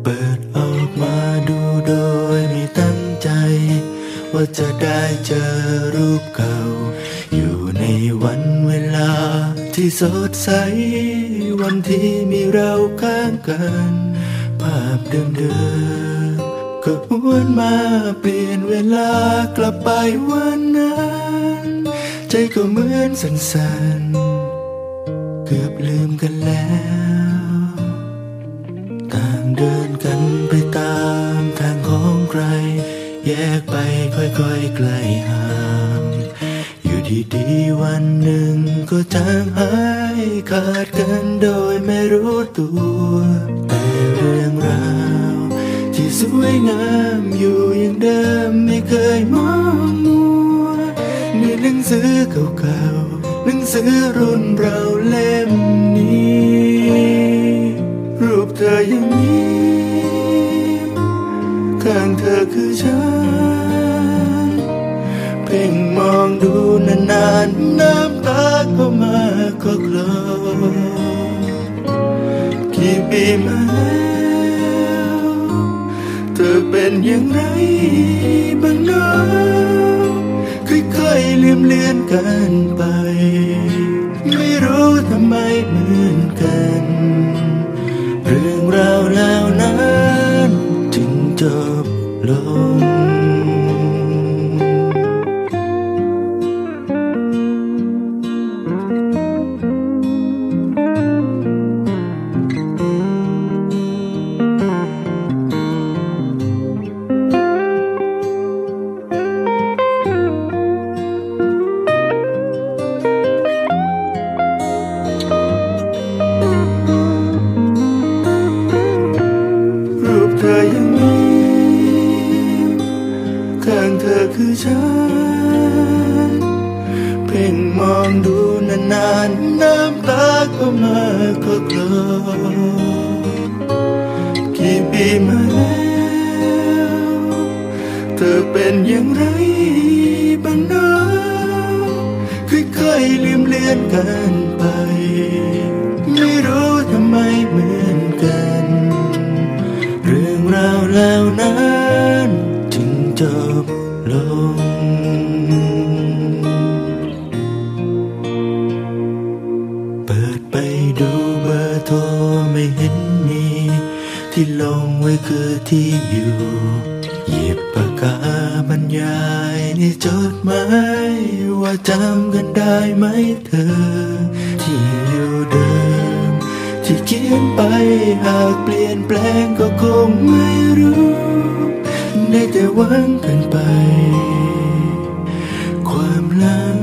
เปิดออกมาดูโดยไม่ตั้งใจว่าจะได้เจอรูปเก่าอยู่ในวันเวลาที่สดใสวันที่มีเราข้างกันภาพเดิมๆก็หวนมาเปลี่ยนเวลากลับไปวันนั้นใจก็เหมือนสั่นๆเกือบลืมกันแล้วต่างเดินกันไปตามทางของใครแยกไปค่อยๆไกลห่างอยู่ดีๆวันหนึ่งก็จางหายขาดกันโดยไม่รู้ตัวแต่เรื่องราวที่สวยงามอยู่อย่างเดิมไม่เคยมองมัวในหนังสือเก่าๆหนังสือรุ่นเราเล่มนี้รูปเธอยังมีข้างเธอคือฉันเพ่งมองดูนานๆน้ำตาก็มาก็คลอกี่ปีมาแล้วเธอเป็นอย่างไรบ้างเนาะค่อยๆเลื่อนกันไปไม่รู้ทำไมเหมือนกันเรื่องราวแล้วนั้นจึงจบลงเธอยังมีข้างเธอคือฉันเพ่งมองดูนานๆน้ำตาก็มาก็คลอกี่ปีมาแล้วเธอเป็นอย่างไรบ้างเนาะค่อยๆเลื่อนกันไปไม่รู้ทำไมเหมือนกันเรื่องราวแล้วนั้นจึงจบลงเปิดไปดูเบอร์โทรไม่เห็นมีที่ลงไว้คือที่อยู่หยิบปากกาบรรยายในจดหมายว่าจำกันได้ไหมเธอที่อยู่เดิมที่เขียนไปหากเปลี่ยนแปลงก็คงไม่รู้ได้แต่หวังกันไปความหลัง